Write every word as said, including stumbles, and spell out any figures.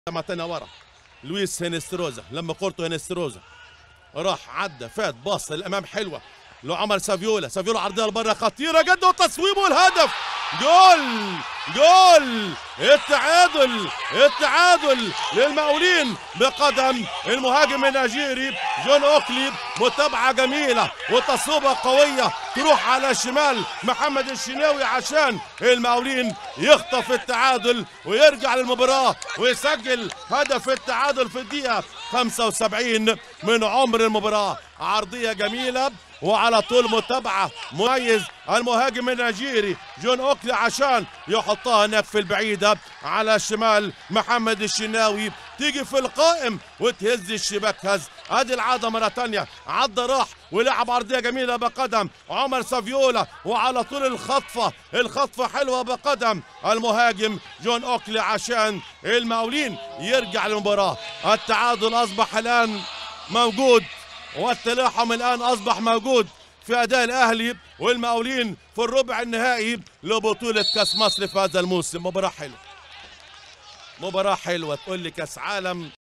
تاني ورا لويس هينستروزا، لما كورته هينستروزا راح عدى فات باص للامام حلوه لعمر سافيولا، سافيولا عرضيه لبره خطيره جدا وتصويب والهدف. جول جول التعادل التعادل للمقاولين بقدم المهاجم النيجيري جون اوكلي. متابعه جميله وتصويبه قويه تروح على شمال محمد الشناوي عشان المقاولين يخطف التعادل ويرجع للمباراه ويسجل هدف التعادل في الدقيقه خمسة وسبعين من عمر المباراه. عرضيه جميله وعلى طول متابعه مميز المهاجم النيجيري جون اوكلي عشان يحطها هناك في البعيده على شمال محمد الشناوي، تيجي في القائم وتهز الشباك هز. ادي العاده مره ثانيه، عدى راح ولعب عرضيه جميله بقدم عمر سافيولا وعلى طول الخطفه الخطفه حلوه بقدم المهاجم جون اوكلي عشان المقاولين يرجع للمباراه. التعادل اصبح الان موجود والتلاحم الآن أصبح موجود في أداء الأهلي والمقاولين في الربع النهائي لبطولة كأس مصر في هذا الموسم. مباراة حلوة مباراة حلوة، تقول لي كأس عالم